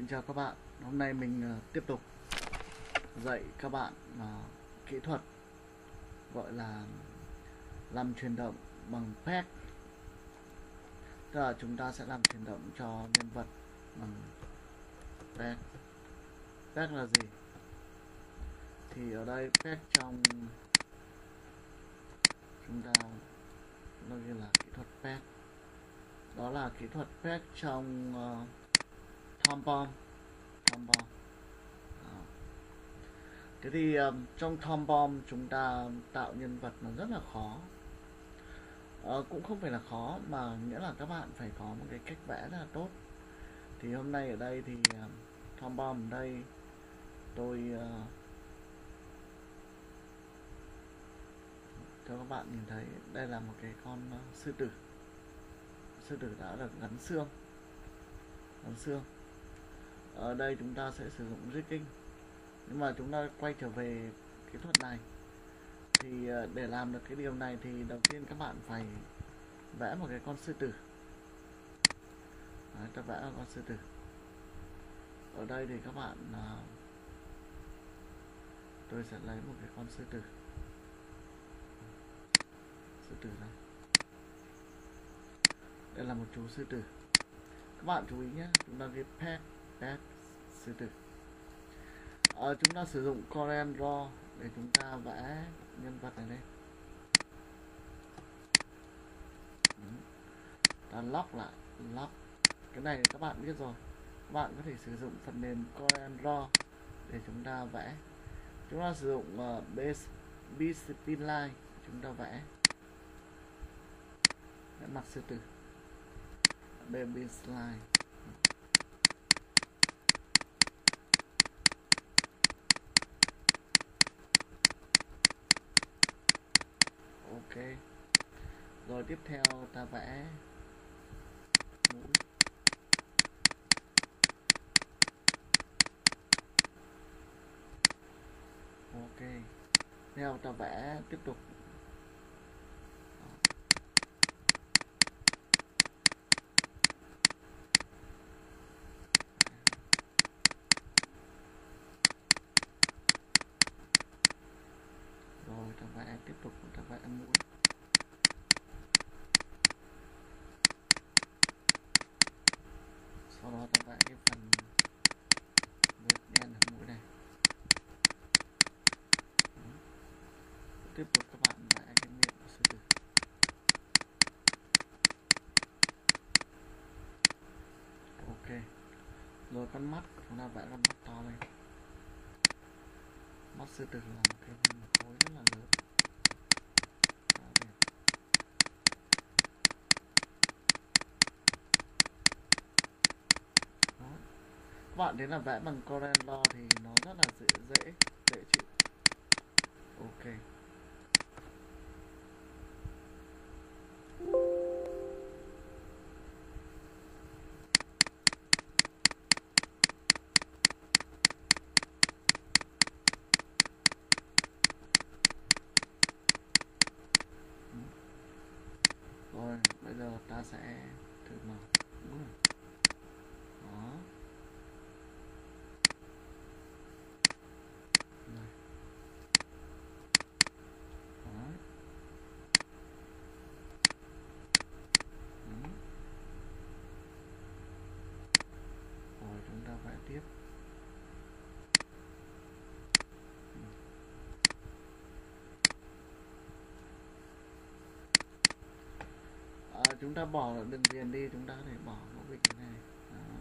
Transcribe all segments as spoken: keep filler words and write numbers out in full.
Xin chào các bạn. Hôm nay mình uh, tiếp tục dạy các bạn uh, kỹ thuật gọi là làm chuyển động bằng peg. Tức là chúng ta sẽ làm chuyển động cho nhân vật bằng peg. Peg là gì? Thì ở đây peg trong chúng ta nó ghi là kỹ thuật peg. Đó là kỹ thuật peg trong uh, Tom Bomb. Tom Bomb. Thế thì um, trong Tom Bomb chúng ta tạo nhân vật nó rất là khó. uh, Cũng không phải là khó, mà nghĩa là các bạn phải có một cái cách vẽ rất là tốt. Thì hôm nay ở đây thì uh, Tom Bomb ở đây tôi uh, cho các bạn nhìn thấy đây là một cái con uh, sư tử. Sư tử đã được gắn xương. Gắn xương. Ở đây chúng ta sẽ sử dụng rigging. Nhưng mà chúng ta quay trở về kỹ thuật này thì để làm được cái điều này thì đầu tiên các bạn phải vẽ một cái con sư tử. Đấy, ta vẽ một con sư tử. Ở đây thì các bạn tôi sẽ lấy một cái con sư tử. Sư tử này. Đây là một chú sư tử. Các bạn chú ý nhé, chúng ta ghi peg, peg sư tử. À, chúng ta sử dụng Corel Draw để chúng ta vẽ nhân vật này lên. Ta lock lại, lock. Cái này các bạn biết rồi. Các bạn có thể sử dụng phần mềm Corel Draw để chúng ta vẽ. Chúng ta sử dụng uh, base, base spin line, chúng ta vẽ. Vẽ mặt sư tử. Base line. Ok. Rồi tiếp theo ta vẽ mũi. Ok. Theo ta vẽ tiếp tục. Rồi ta vẽ tiếp tục, ta vẽ mũi. Sau đó ta vẽ cái phần vết đen ở mũi này. Tiếp tục các bạn vẽ cái miệng của sư tử. Ok. Rồi con mắt, chúng ta vẽ con mắt to lên. Mắt sư tử là một cái khối rất là lớn. Các bạn thấy là vẽ bằng Corel Draw thì nó rất là dễ dễ dễ chịu. Ok. Rồi bây giờ ta sẽ thử màu. Đó. Này. Đó. Đó. Rồi chúng ta vẽ tiếp. À, chúng ta bỏ đường viền đi, chúng ta có thể bỏ một vịnh này. Đó.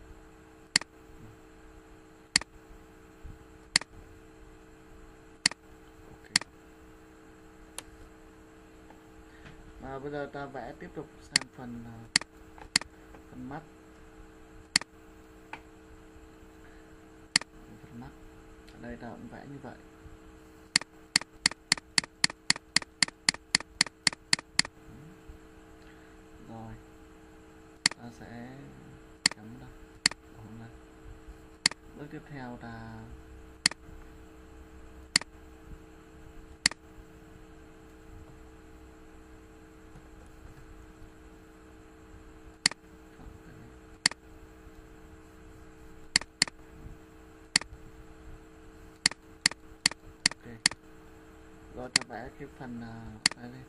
À, bây giờ ta vẽ tiếp tục sang phần uh, phần mắt. Phần mắt. Ở đây ta cũng vẽ như vậy. Rồi ta sẽ chấm đây. đây. Bước tiếp theo ta cái phần à, đây đây.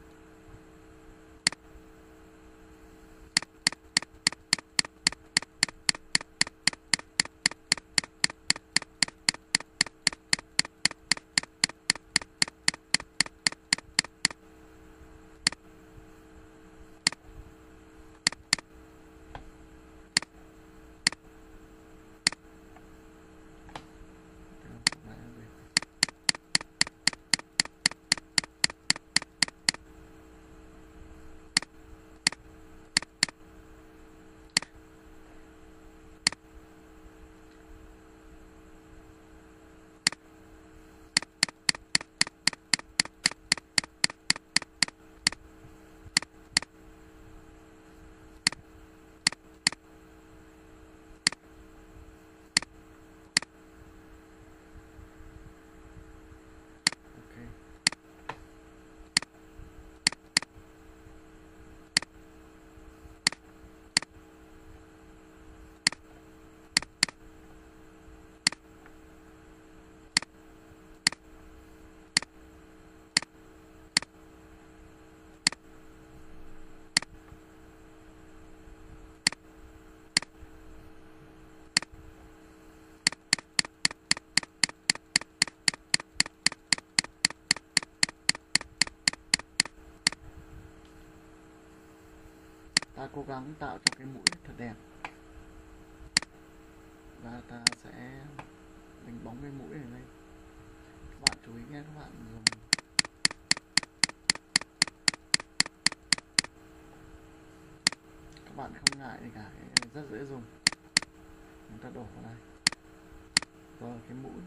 Ta cố gắng tạo cho cái mũi thật đẹp và ta sẽ đánh bóng cái mũi này đây. Các bạn chú ý nhé, các bạn dùng các bạn không ngại gì cả, rất dễ dùng. Chúng ta đổ vào đây rồi cái mũi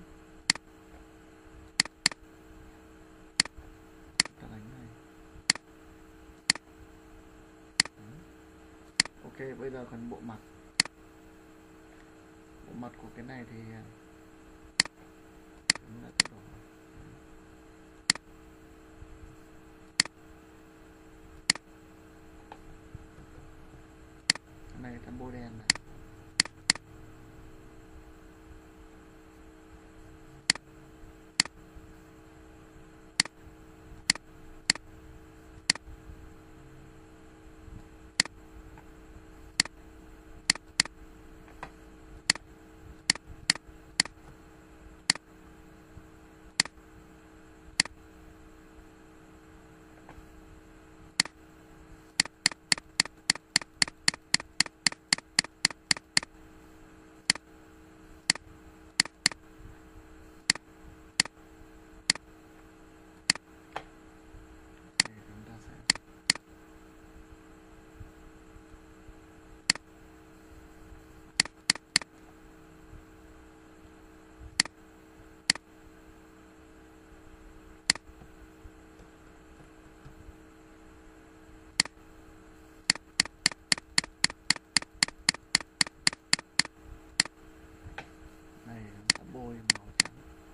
ta đánh này. Ok, bây giờ còn bộ mặt. Bộ mặt của cái này thì chúng ta đổ. Cái này ta bôi đen này. Bôi màu trắng.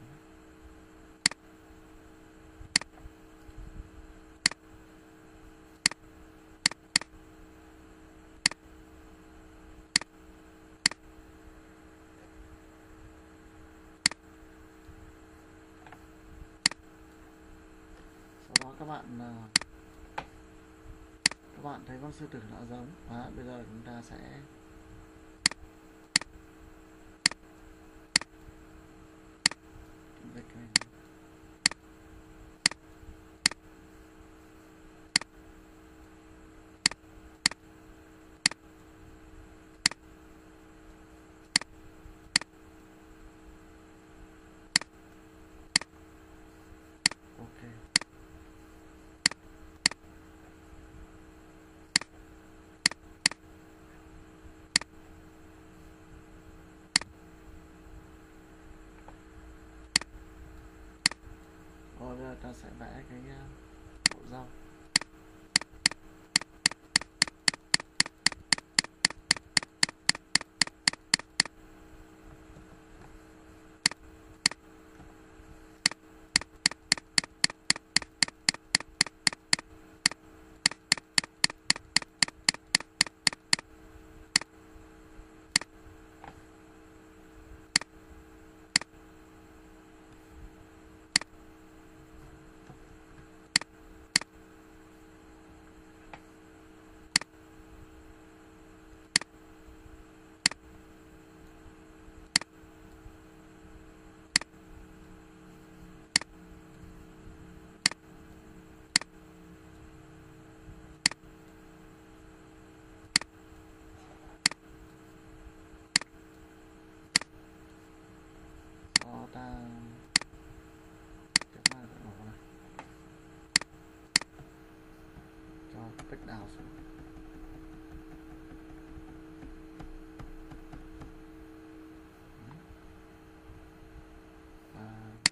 Sau đó các bạn các bạn thấy con sư tử nó giống. Đó, bây giờ chúng ta sẽ đây cái này. Ok. Rồi bây giờ ta sẽ vẽ cái bộ rau. back down xuống. Và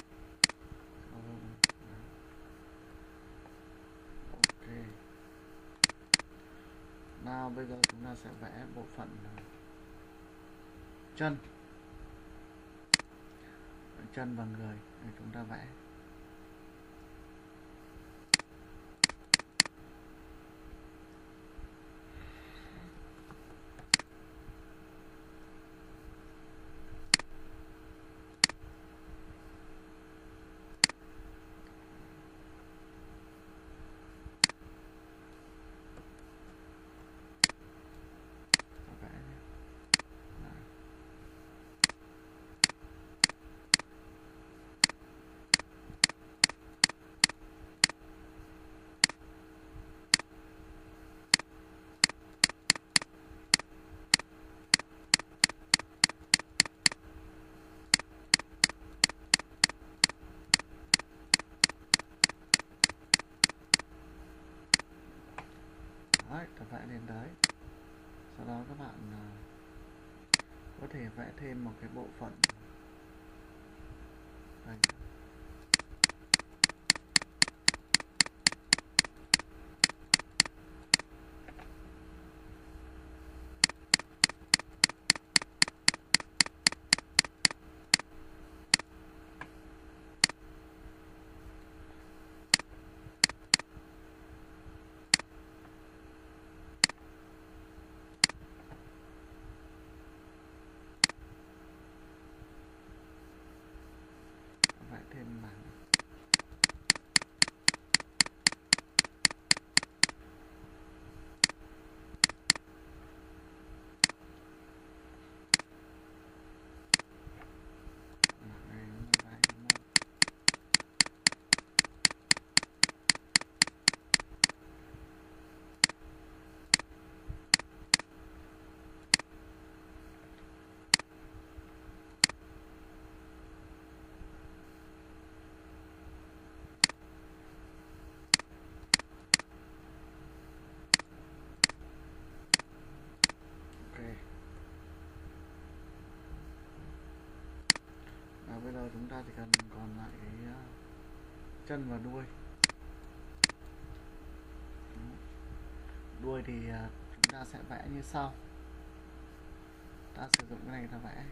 ok. Nào bây giờ chúng ta sẽ vẽ bộ phận chân chân và người để chúng ta vẽ. Đấy, ta vẽ lên đấy. Sau đó các bạn có thể vẽ thêm một cái bộ phận đây. Vẽ thêm mảng. Bây giờ chúng ta chỉ cần còn lại cái chân và đuôi. Đuôi thì chúng ta sẽ vẽ như sau. Ta sử dụng cái này ta vẽ.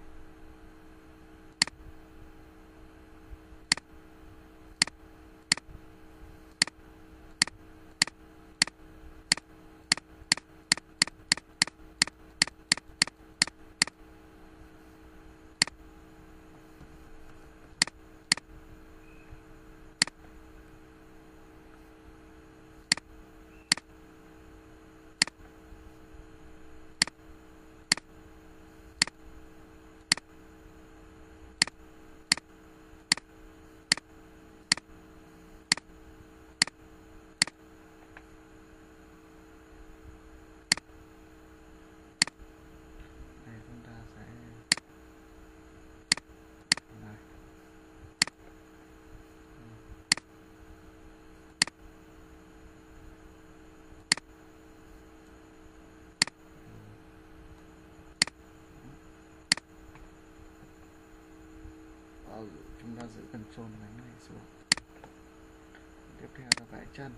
Chúng ta giữ control đánh này xuống. Tiếp theo ta vẽ chân.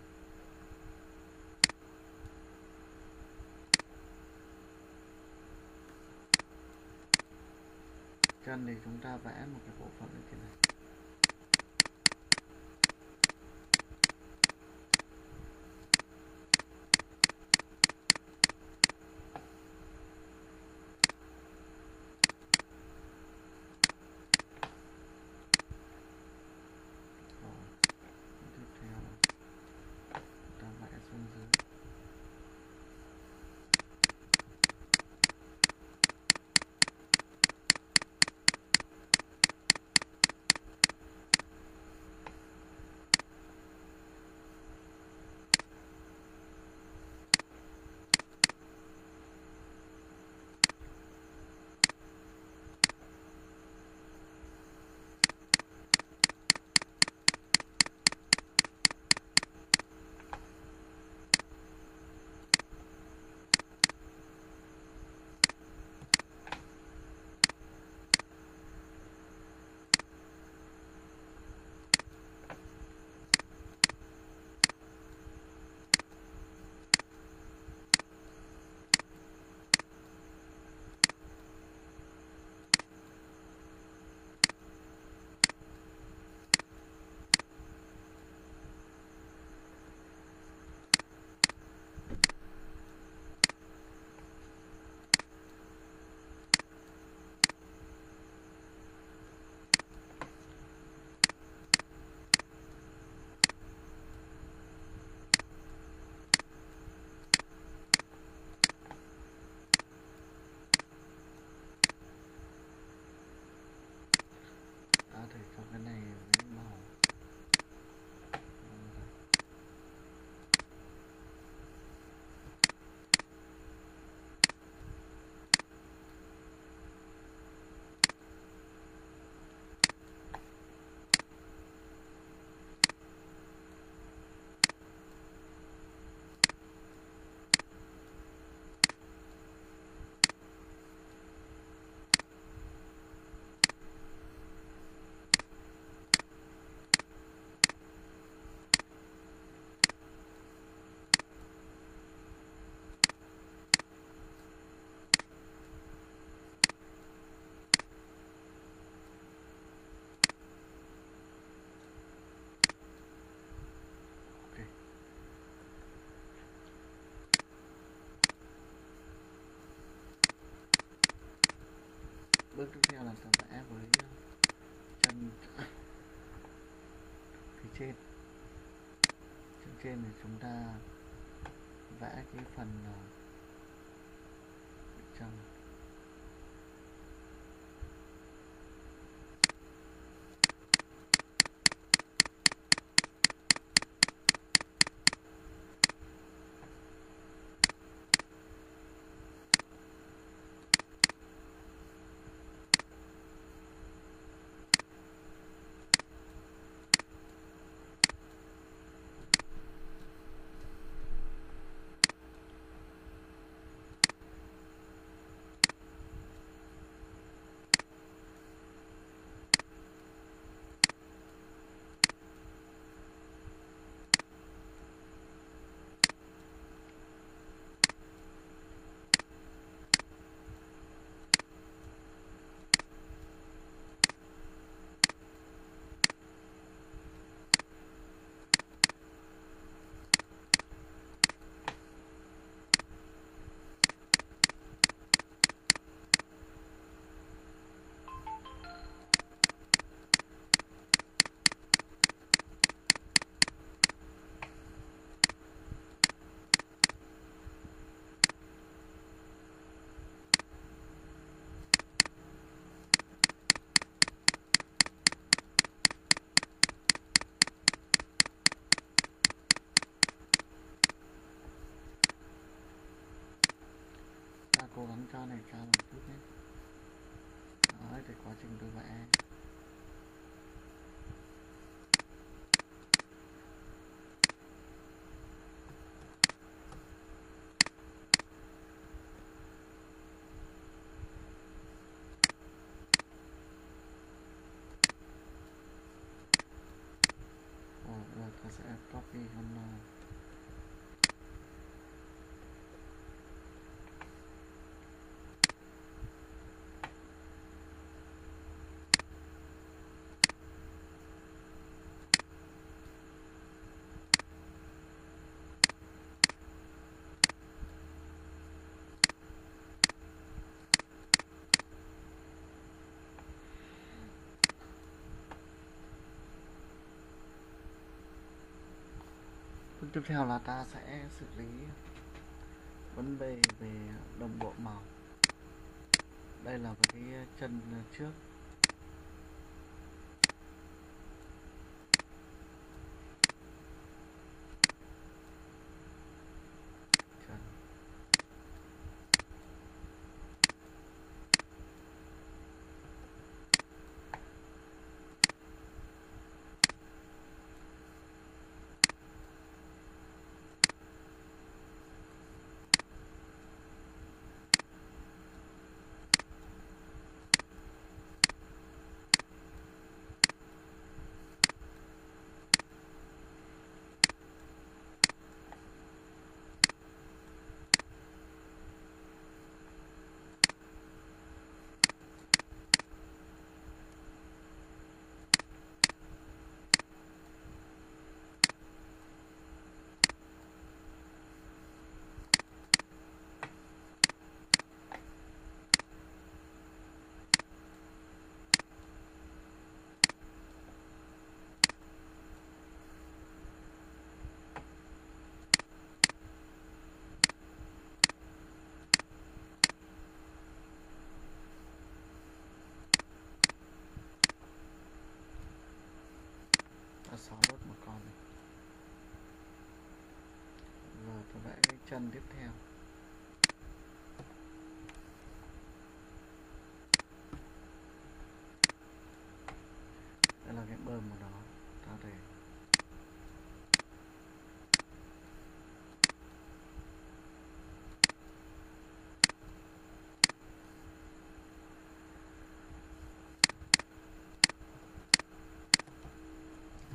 Chân thì chúng ta vẽ một cái bộ phận như thế này. Bước tiếp theo là ta vẽ với chân phía trên. Chân trên thì chúng ta vẽ cái phần chân. Ta cố gắng cho này cao một chút nhé. Đấy, thì quá trình tôi vẽ rồi, rồi ta sẽ copy con bước tiếp theo là ta sẽ xử lý vấn đề về đồng bộ màu. Đây là cái chân trước. Chân. Ta xóa bớt một con này. Rồi tôi vẽ cái chân tiếp theo. Đây là cái bơm của nó. Ta để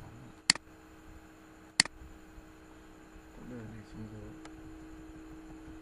đường này xuống dưới.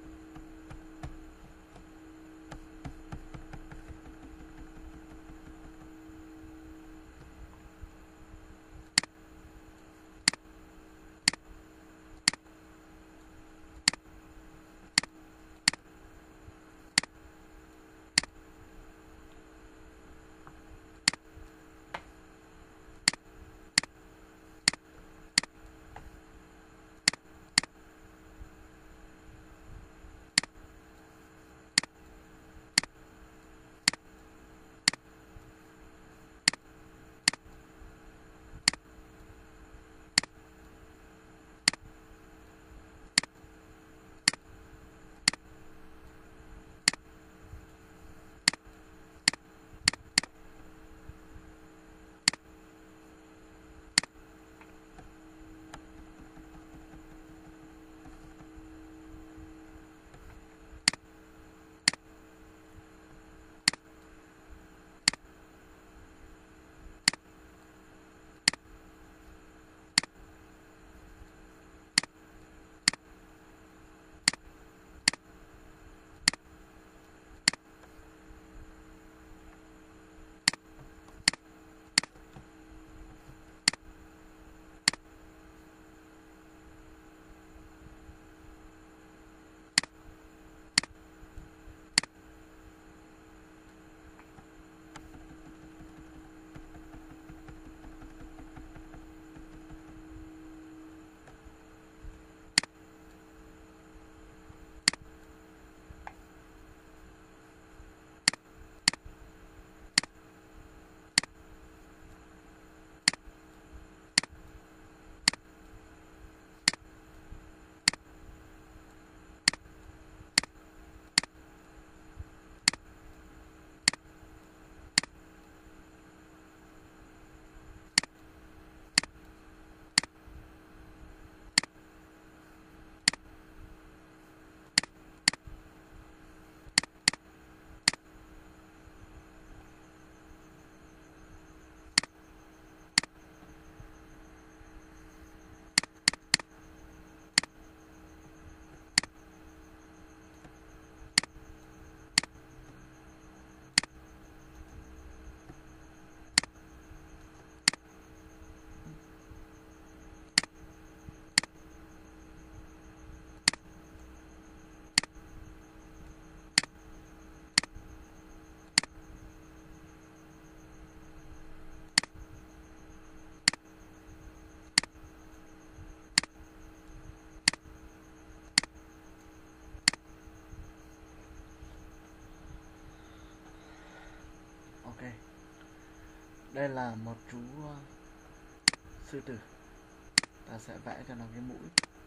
Đây là một chú uh, sư tử. Ta sẽ vẽ cho nó cái mũi.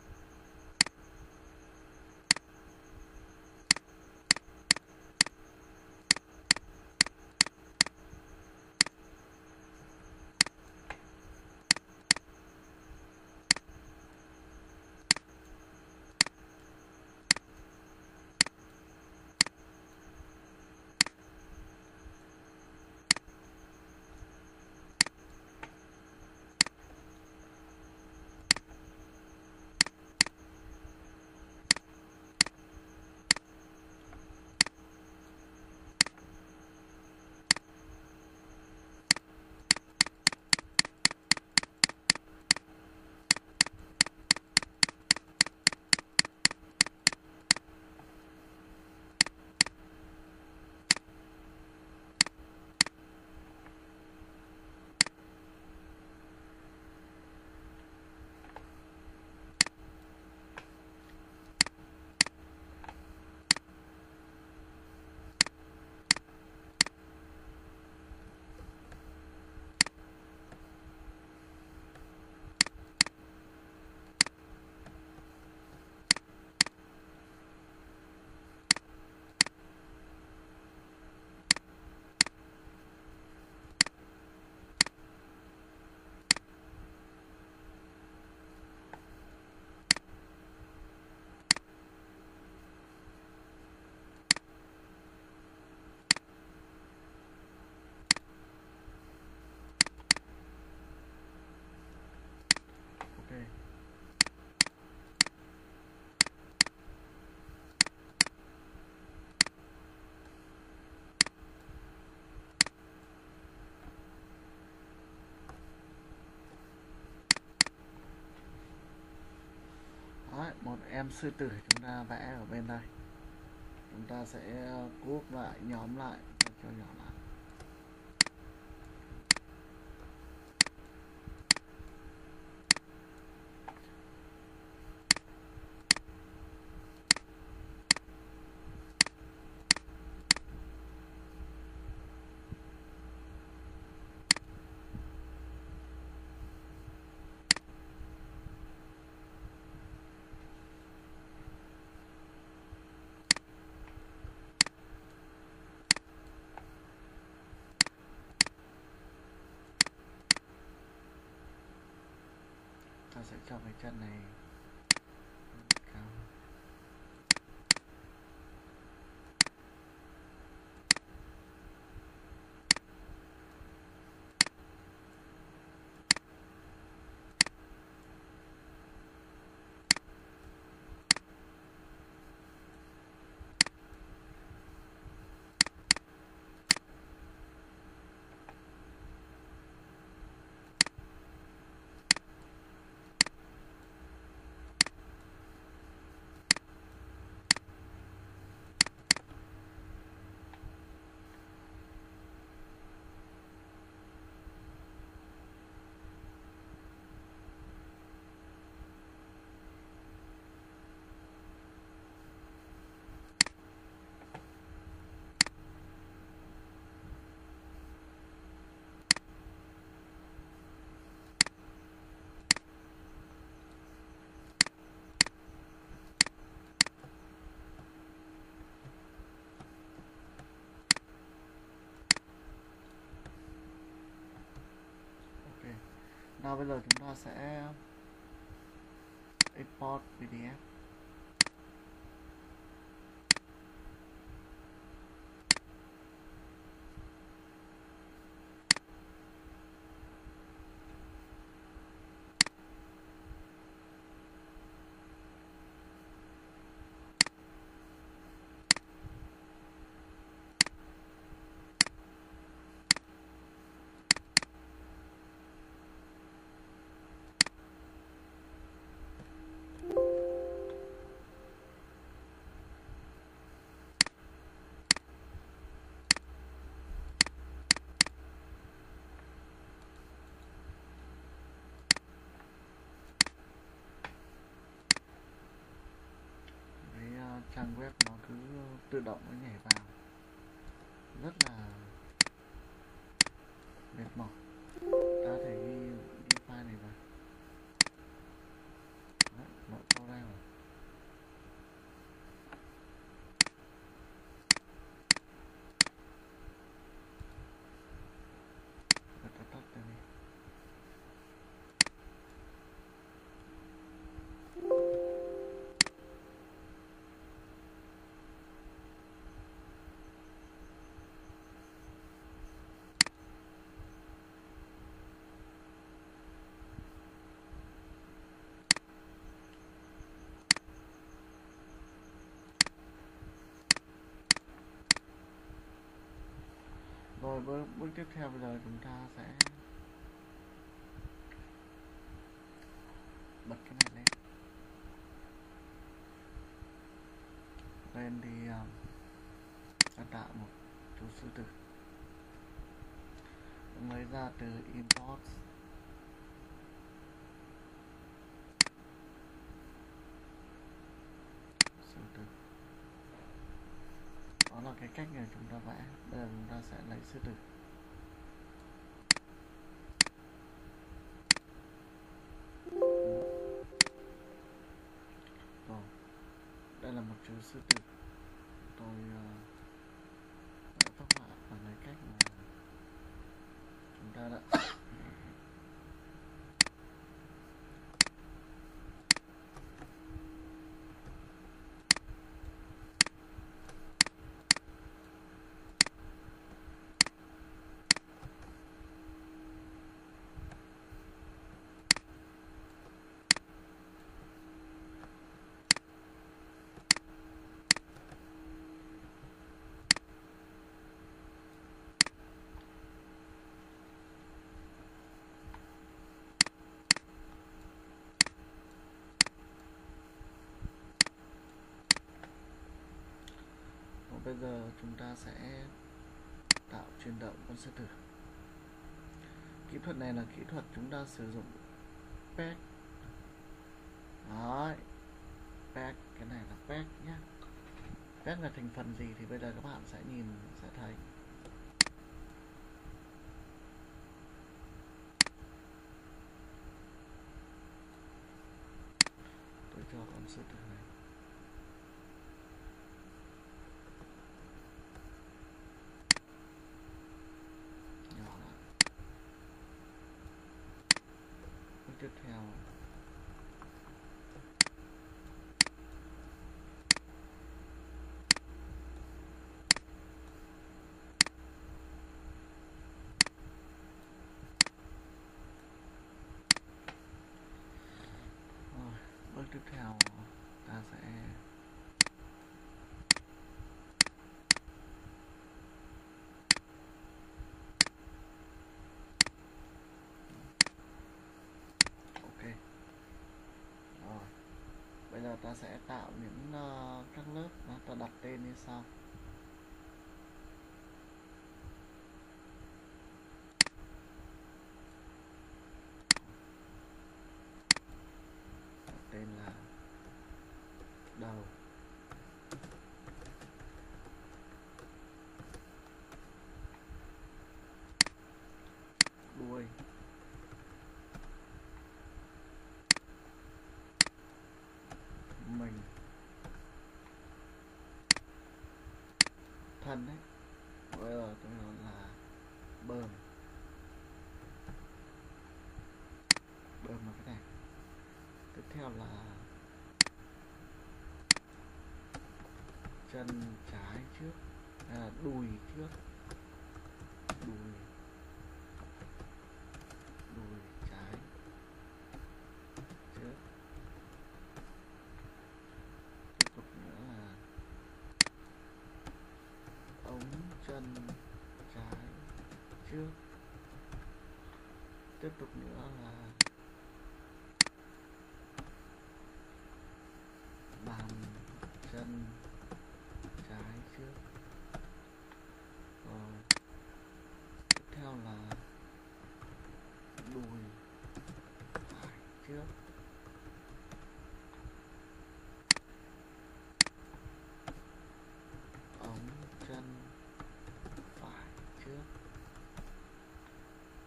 Ok. Đấy, một em sư tử chúng ta vẽ ở bên đây. Chúng ta sẽ cuốc lại, nhóm lại cho nhỏ lại. Ta sẽ cho cái chân này cao. Nào bây giờ chúng ta sẽ export pê đê ép. Trang web nó cứ tự động nó nhảy vào, rất là mệt mỏi. Ta thể ghi, ghi file này vào. Đấy, mở câu ra rồi. Và ta tắt ra đi. Rồi bước, bước tiếp theo bây giờ chúng ta sẽ bật cái này lên. Lên thì um, ta tạo một chú sư tử, lấy ra từ import sư tử. Đó là cái cách này chúng ta vẽ. Bây giờ chúng ta sẽ lấy sư tử. Rồi, đây là một chú sư tử. Tôi uh, đã phác họa bằng cái cách mà chúng ta đã bây giờ chúng ta sẽ tạo chuyển động con sư tử. Kỹ thuật này là kỹ thuật chúng ta sử dụng peg. Đấy, peg, cái này là peg nhé. Peg là thành phần gì thì bây giờ các bạn sẽ nhìn sẽ thấy. Tôi cho con sư tử này nhỏ lại. Bước tiếp theo rồi, bước tiếp theo ta sẽ ok. Rồi, bây giờ ta sẽ tạo những uh, các lớp đó, ta đặt tên như sau. Đặt tên là đầu, đuôi, mình, thân đấy. Bây giờ tôi nói là bờm. Bờm là cái này. Tiếp theo là chân trái trước, à, đùi trước, đùi, đùi trái trước. Tiếp tục nữa là ống chân trái trước. Tiếp tục nữa là bàn chân trái trước. Rồi tiếp theo là đùi phải trước. Ống chân phải trước.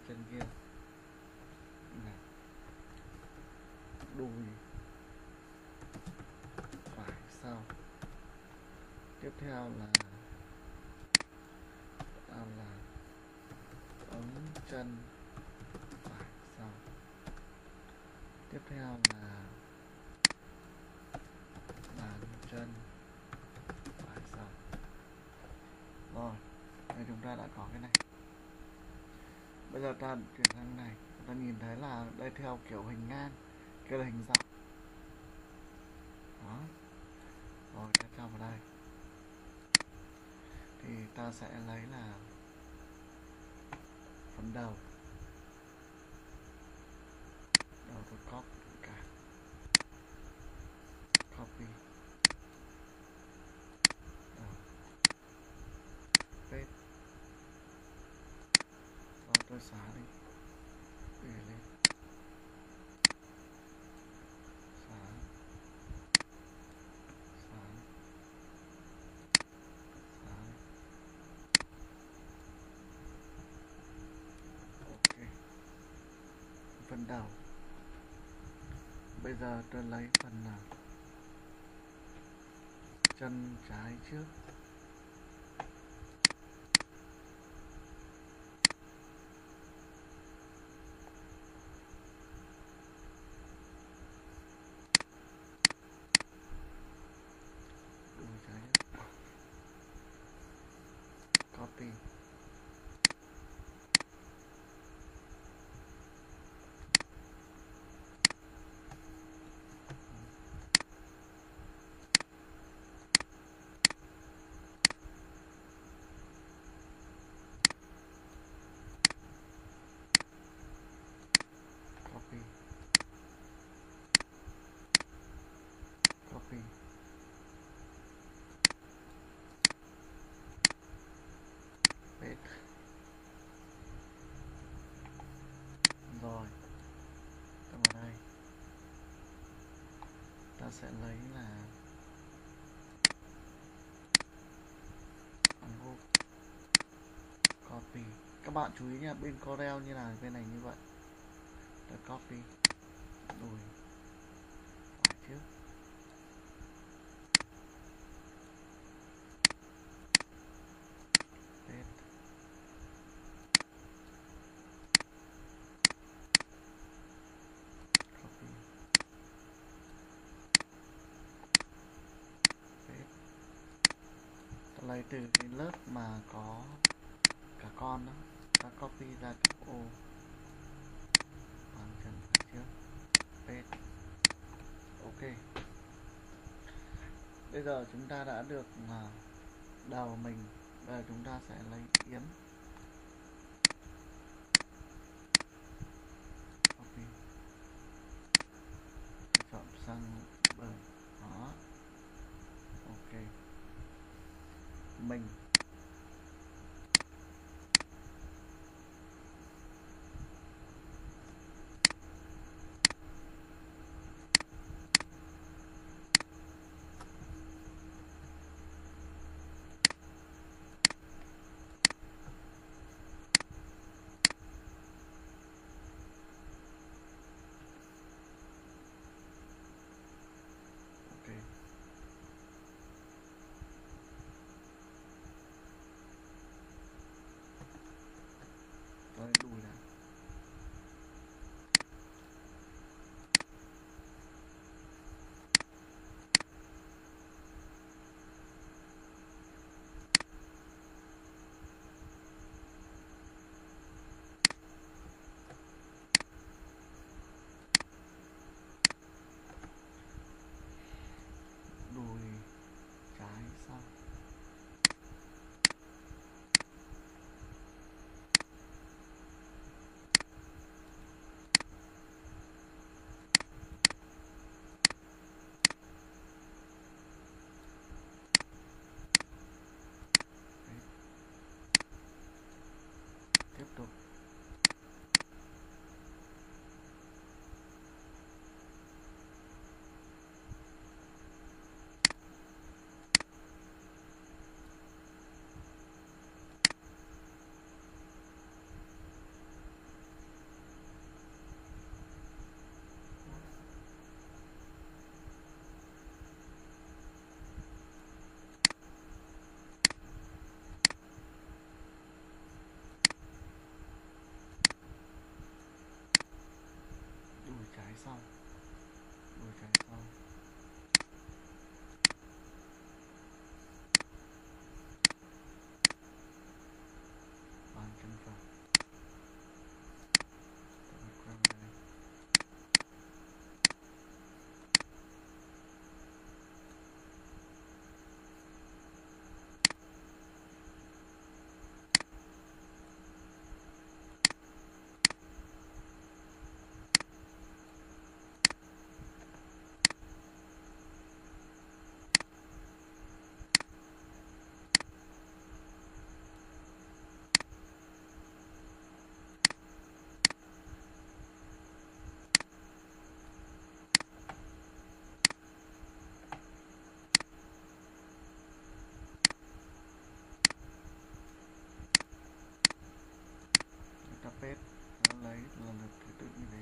chân kia này, đùi phải sau. Tiếp theo là à, là ống chân phải sau. Tiếp theo là bàn chân phải sau. Rồi, đây chúng ta đã có cái này. Bây giờ ta chuyển sang này, ta nhìn thấy là đây theo kiểu hình ngang, kia là hình dọc. Đó. Rồi ta cho vào đây. Thì ta sẽ lấy là phần đầu. Đầu tôi copy cả. Copy. Đầu. Paste. Rồi tôi xóa đi. Để lên. Xóa. Xóa. Xóa. Ok. Phần đầu. Bây giờ tôi lấy phần nào? Chân trái trước. Đùi trái trước. Copy. Copy. Copy. Paste. Rồi. Ta vào đây. Ta sẽ lấy là unhook. Copy. Các bạn chú ý nha, bên Corel như là bên này như vậy. Ta copy. Đùi phải trước. Paste. Copy. Paste. Ta lấy từ cái lớp mà có cả con đó, ta copy ra cái ô bằng chân phải trước. Paste. Ok. Bây giờ chúng ta đã được uh, đầu mình. Bây giờ chúng ta sẽ lấy yếm. Copy. Chọn sang bờ. Đó. Ok. Mình. Ok. sau, đùi trái sau, bàn chân phải, tập quay vào đây. Tapet nó lấy lần lượt thứ tự như thế.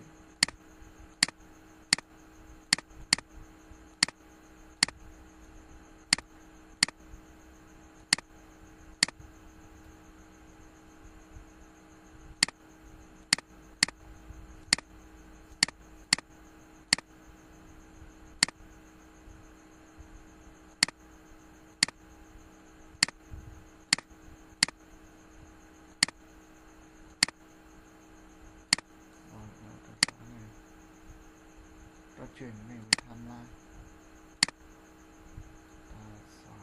Ta chuyển cái này với timeline, ta xóa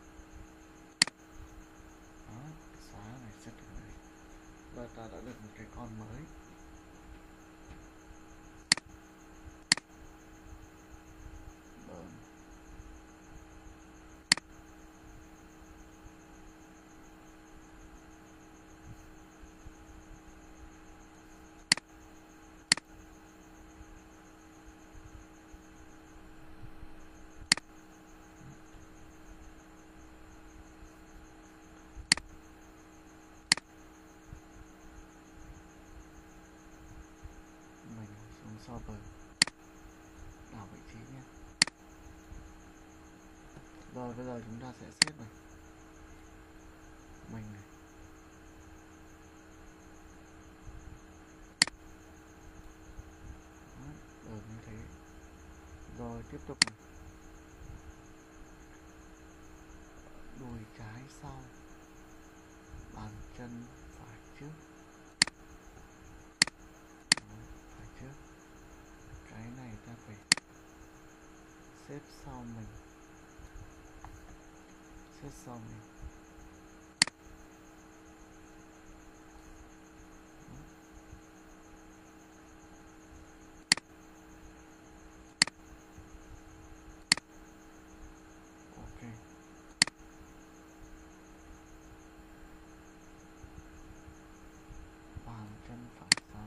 đó, xóa này set cái này và ta đã được một cái con mới. Burn. Mình xuống server, đảo vị trí nhé. Rồi bây giờ chúng ta sẽ xếp này, mình này, đó, ở như thế. Rồi tiếp tục này, đùi trái sau, bàn chân phải trước, đó, phải trước. Cái này ta phải xếp sau mình, xếp sau mình. Ok. Bàn chân phải sau.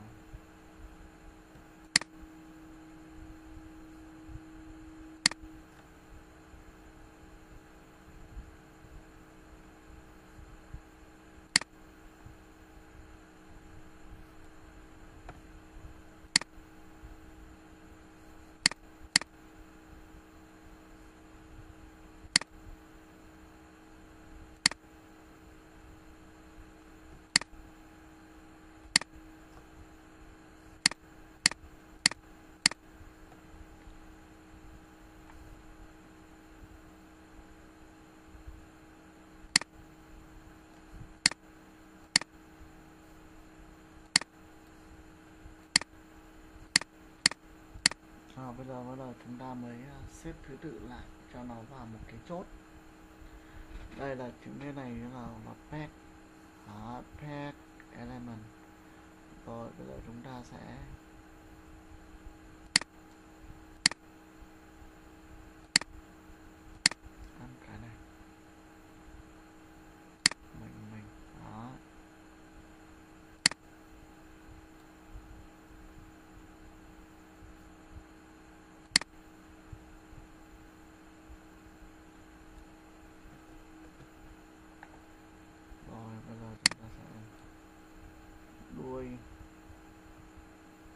À, bây giờ bắt đầu chúng ta mới xếp thứ tự lại cho nó vào một cái chốt. Đây là chữ cái này là là pack, đó, pack element. Rồi bây giờ chúng ta sẽ ăn cái này, mình mình đó. Rồi bây giờ chúng ta sẽ đuôi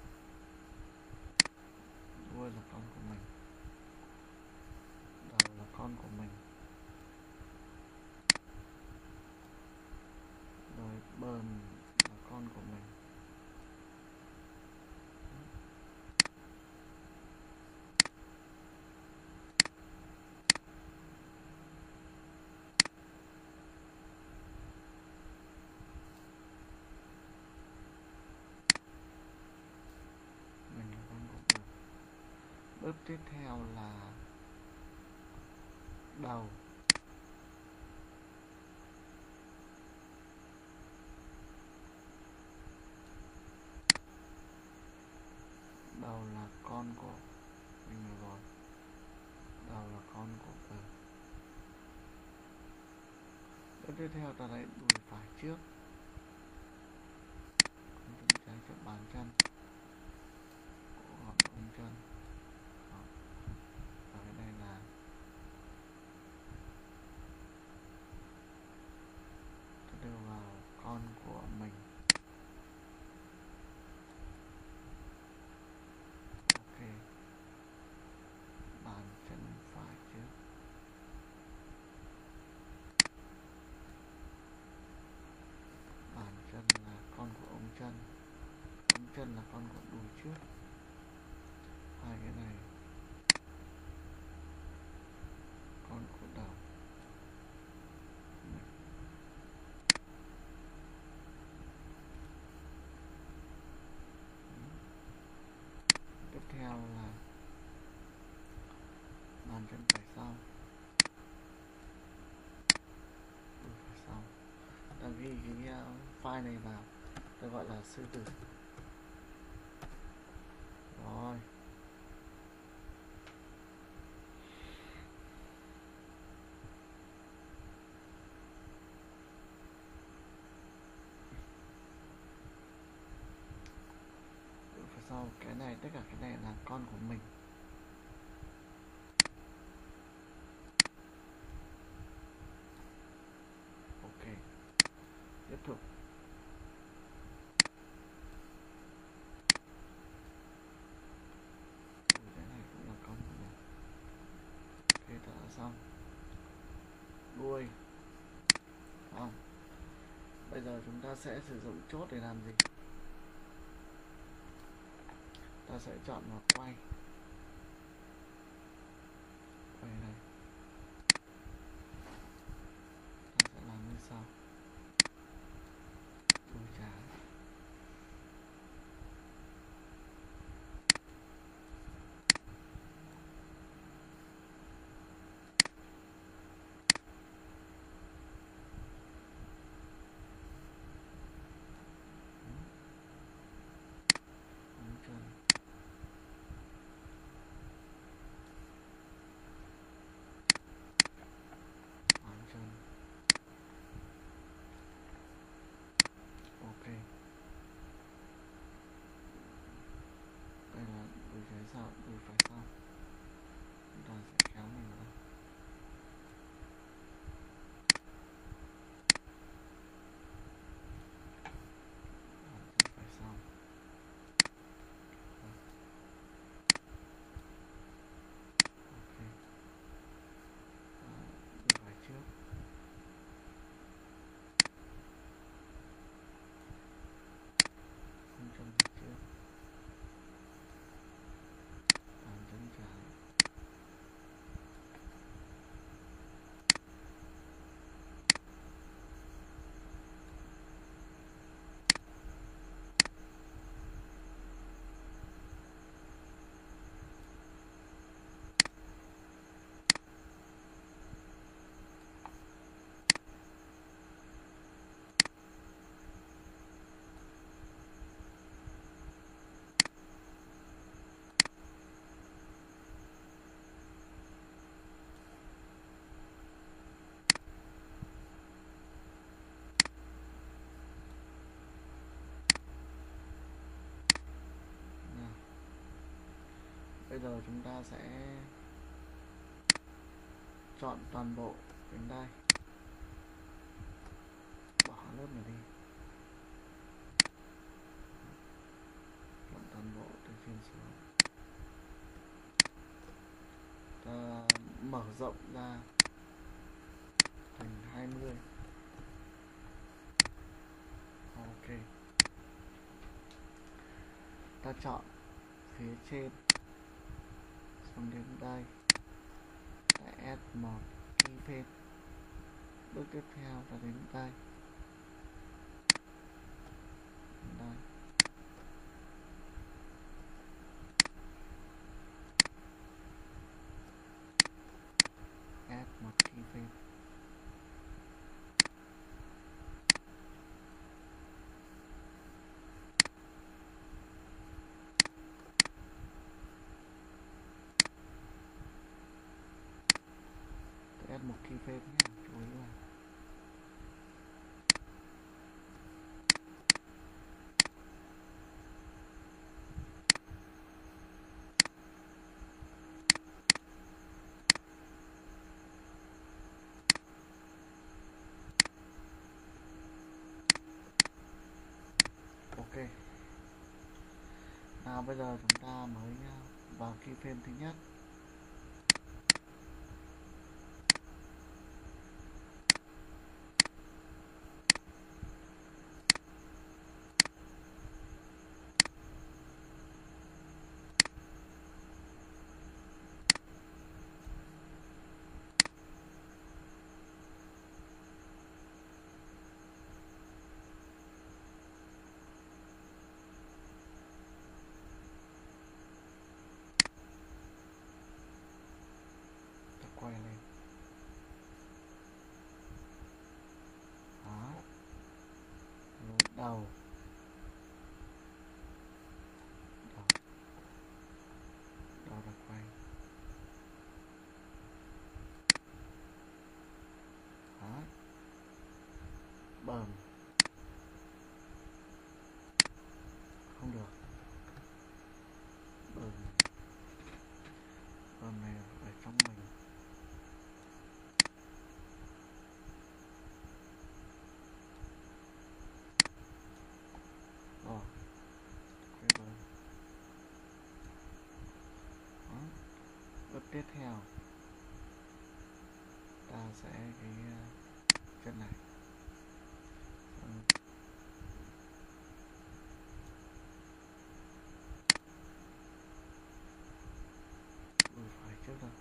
Bước tiếp theo là đầu. Đầu là con của mình rồi. Đầu là con của ừ. Bước tiếp theo ta lấy đùi phải trước, chân trái trước bàn chân, cổ họng ống chân. Đó. Và cái đây là ta đưa vào con của mình. Ok. Bàn chân phải trước, bàn chân là con của ống chân, ống chân là con của đùi trước. Hai cái này con của đầu. Tiếp theo là bàn chân phải sau, đùi phải sau. Ta ghi cái uh, file này vào, ta gọi là sư tử. Rồi. Đùi phải sau, cái này tất cả cái này là con của mình. Ok. Tiếp tục. Cái này cũng là con của mình. Ok, ta đã xong. Đuôi. Không. Bây giờ chúng ta sẽ sử dụng chốt để làm gì? Ta sẽ chọn vào quay. Quay này. Ta sẽ làm như sau. Đuôi trái. Ống chân. Bàn chân. Ok. Đây là đùi trái sau, đùi phải sau. Chúng ta sẽ kéo mình ra. Bàn chân phải sau. Ok. À, đùi phải trước. Ống chân phải trước. Bàn chân trái. Nào. Bây giờ chúng ta sẽ chọn toàn bộ đến đây, bỏ lớp này đi, chọn toàn bộ từ trên xuống. Ta mở rộng ra thành hai mươi. Ok. Ta chọn phía trên xuống đến đây, ta add một keyframe. Bước tiếp theo ta đến đây, đây. nhất một keyframe nhé, chú ý vào. Ok. Nào bây giờ chúng ta mới vào keyframe thứ nhất. Ta quay lên. Đó. Rồi đầu. Đầu. Đầu là quay. Đó. Bờm. Không được. Bờm. Bờm này ở trong mình. Rồi. Quay bờm. Đó. Bước tiếp theo ta sẽ cái chân này. Xong đùi phải trước rồi.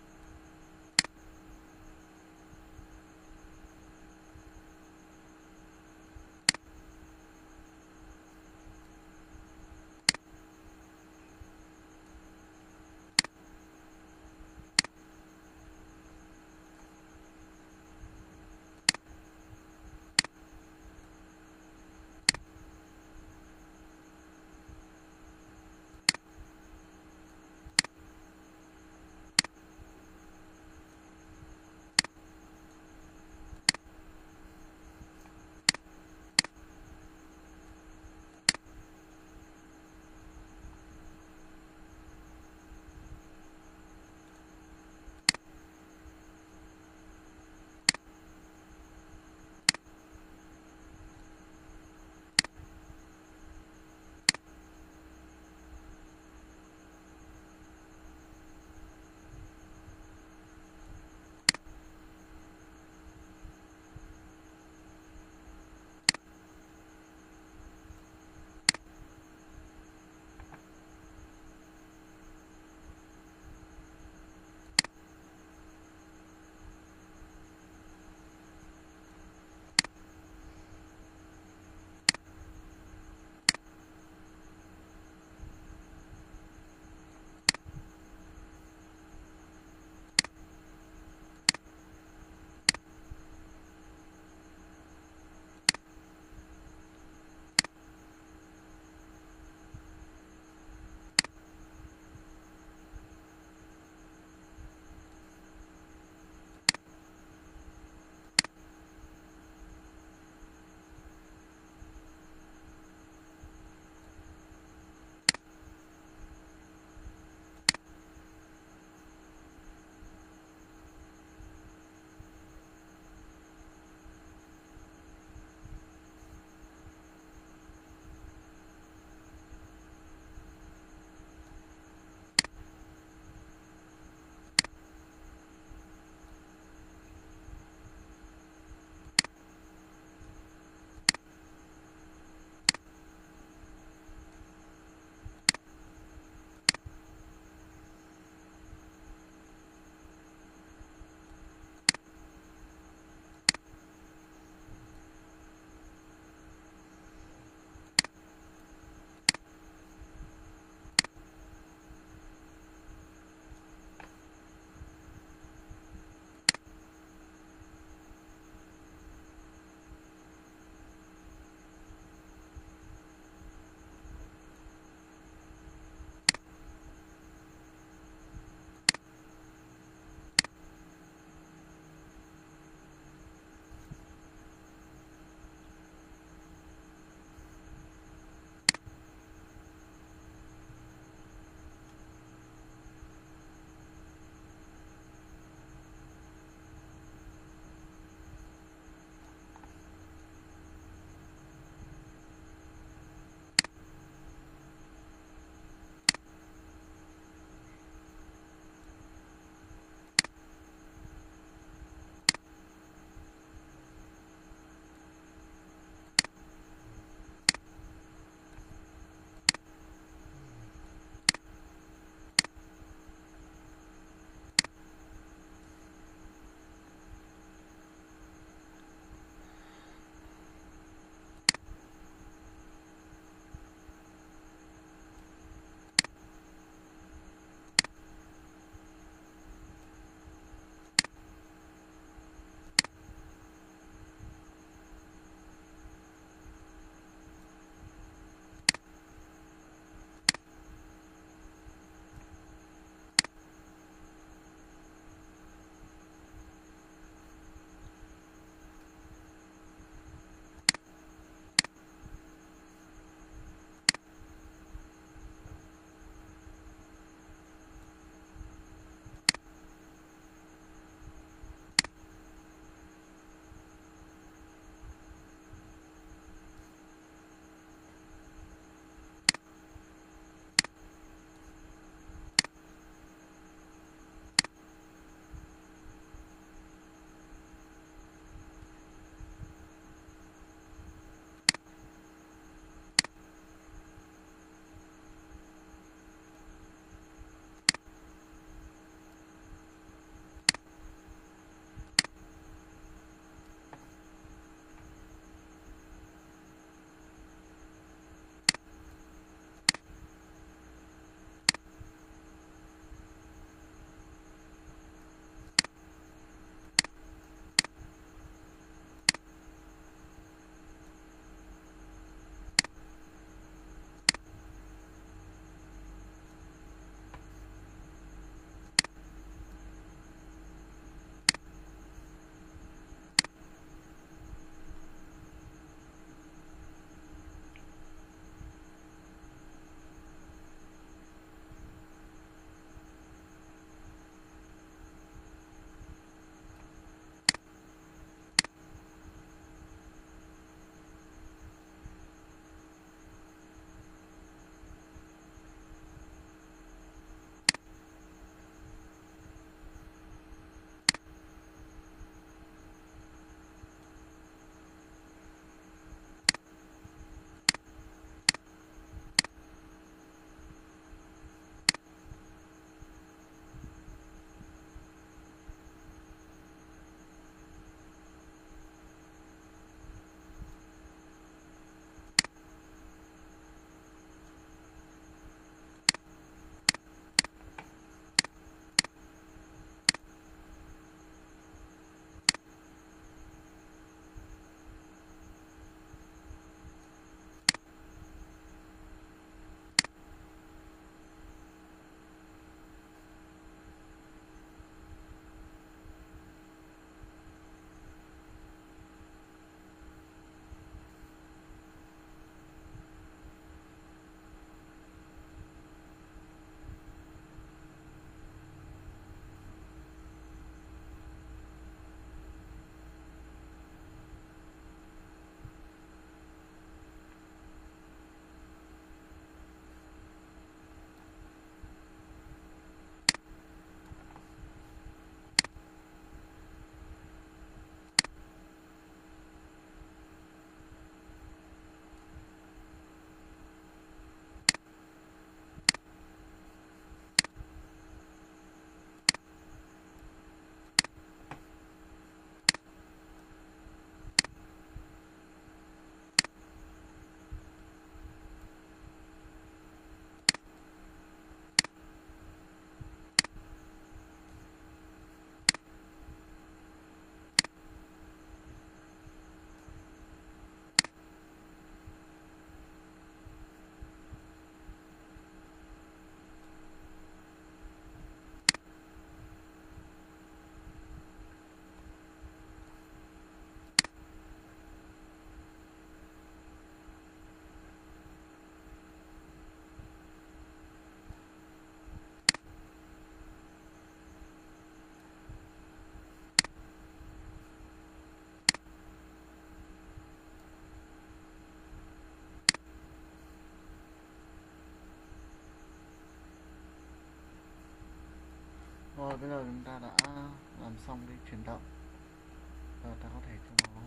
Rồi bây giờ chúng ta đã làm xong cái chuyển động. Giờ ta có thể cho nó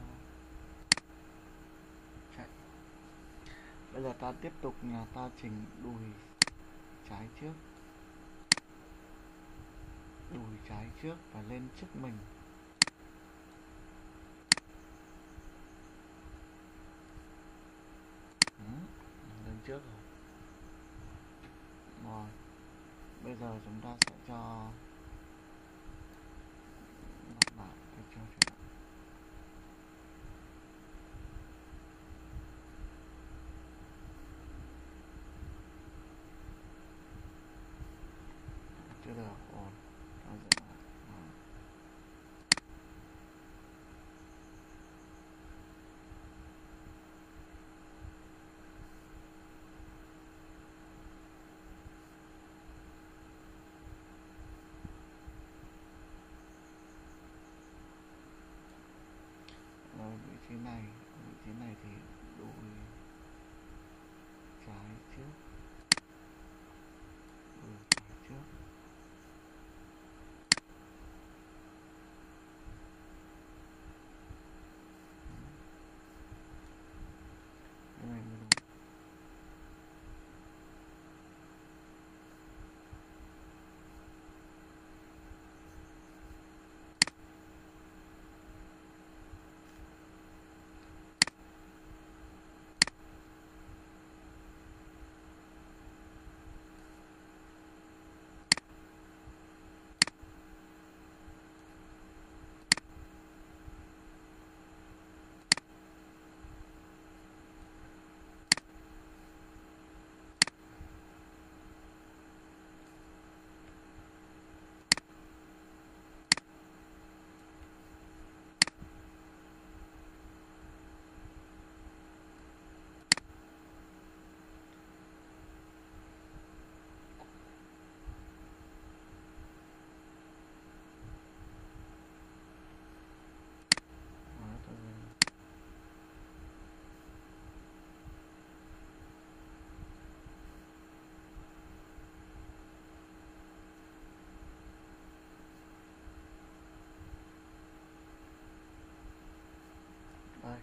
chạy. Bây giờ ta tiếp tục là ta chỉnh đùi trái trước, đùi trái trước và lên trước mình. Ừ, lên trước rồi. Rồi bây giờ chúng ta sẽ cho lặp lại cái cho chuyển động. Chưa được, ổn. Ta dừng lại. Rồi. Rồi vị trí này, vị trí này thì đùi trái trước, đùi trái trước. Cái này mới đúng. Đó, ta dừng. Đây.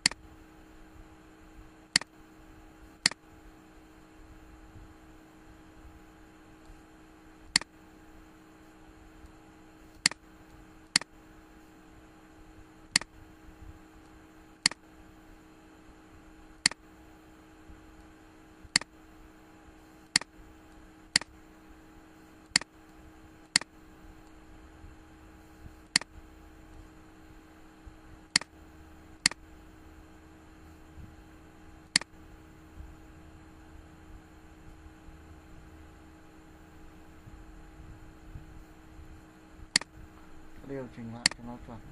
Điều chỉnh lại cho nó chuẩn.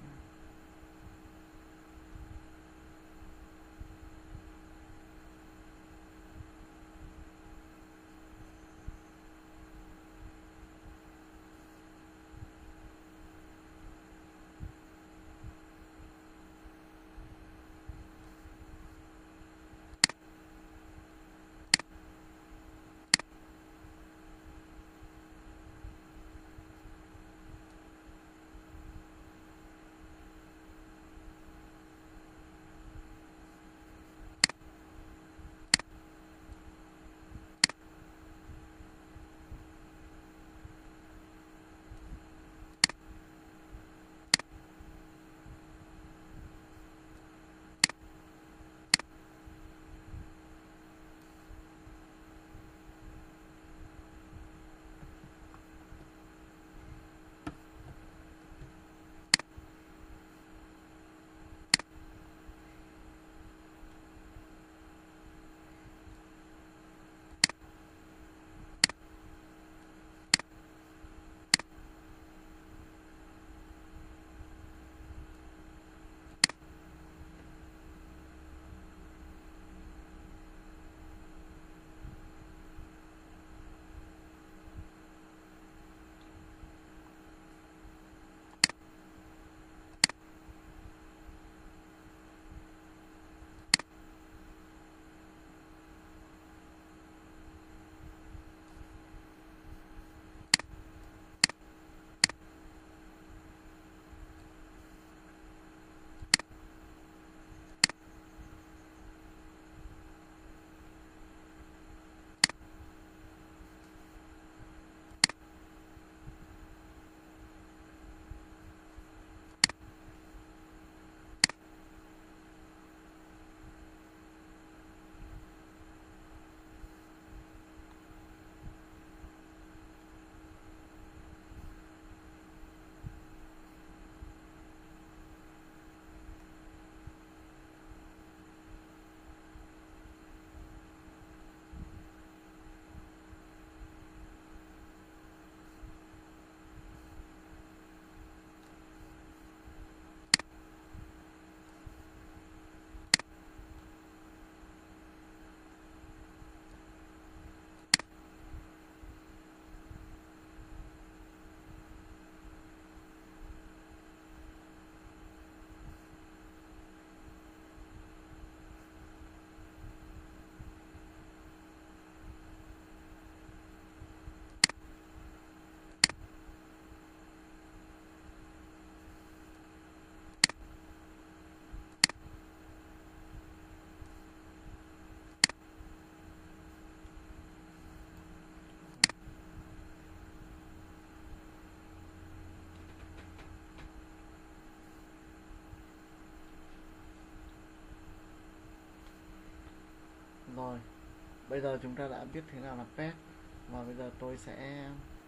Bây giờ chúng ta đã biết thế nào là pet, và bây giờ tôi sẽ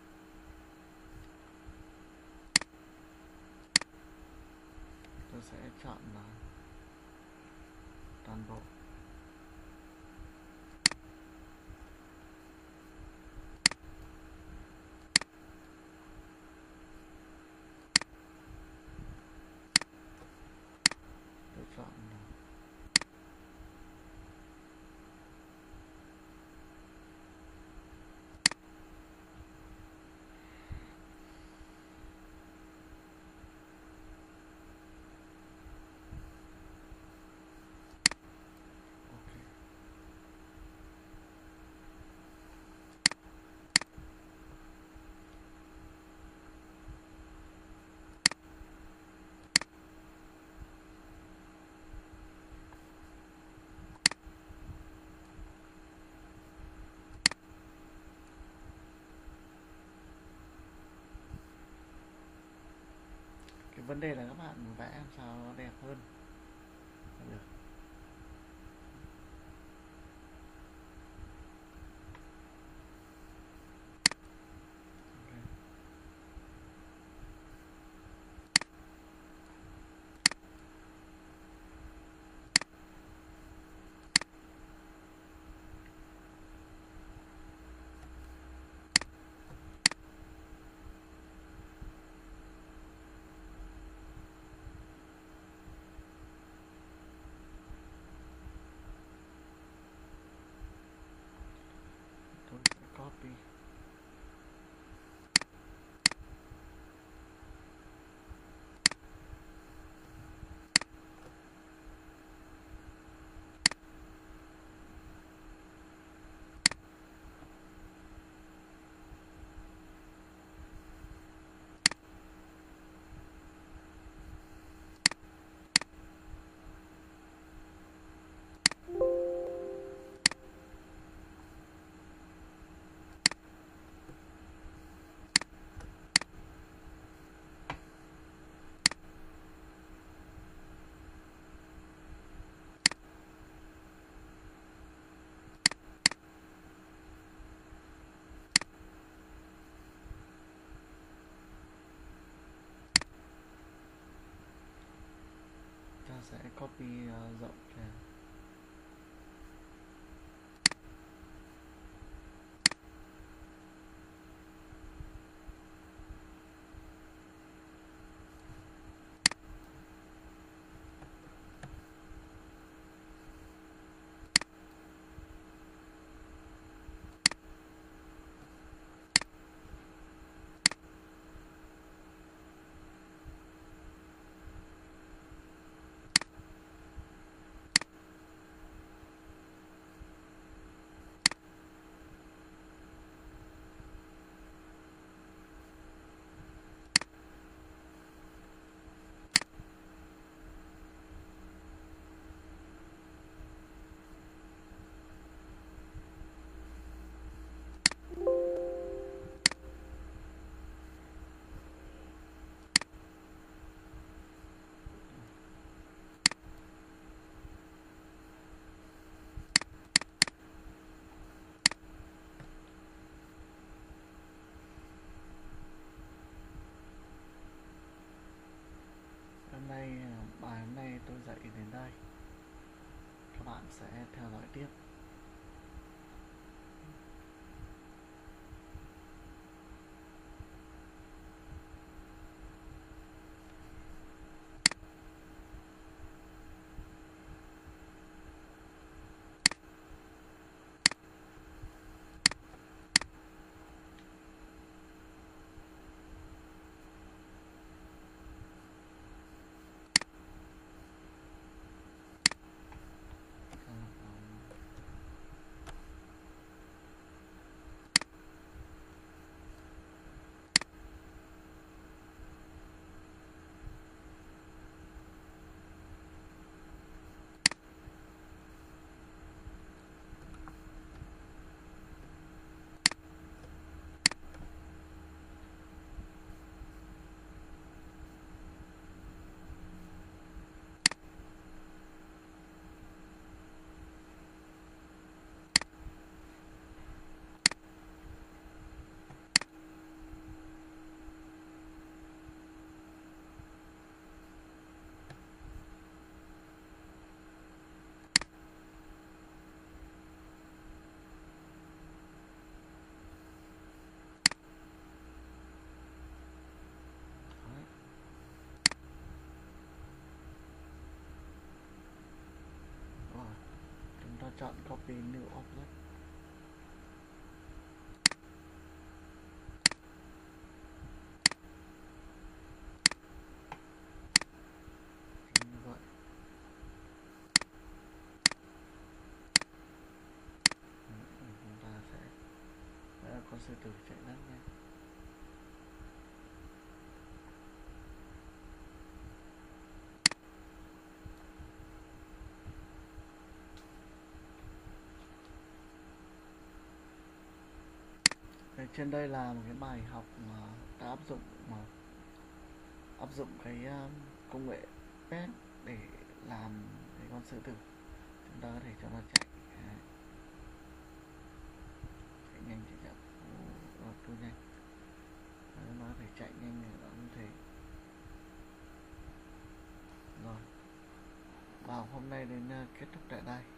tôi sẽ chọn là toàn bộ. Tôi chọn là ok. Cái vấn đề là các bạn vẽ làm sao nó đẹp hơn là được. Ok. Tôi sẽ copy. Ta sẽ copy uh, rộng ra. Hôm nay bài hôm nay tôi dạy đến đây, các bạn sẽ theo dõi tiếp. chọn copy new object. Như vậy. Chúng ta sẽ đã con sư tử chạy rất nhanh. Đây, trên đây là một cái bài học mà ta áp dụng mà áp dụng cái uh, công nghệ pet để làm cái con sư tử. Chúng ta có thể cho nó chạy Đấy. chạy nhanh chạy chậm, rồi thu nhanh. Đấy, nó phải chạy nhanh thì nó như thế. Rồi, vào hôm nay đến uh, kết thúc tại đây.